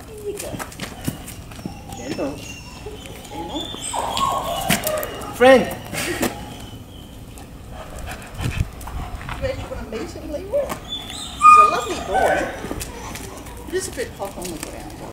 There you go. Gentle. Gentle. Friend. Where do you want to meet him, Leroy? He's a lovely boy. It is a bit hot on the ground.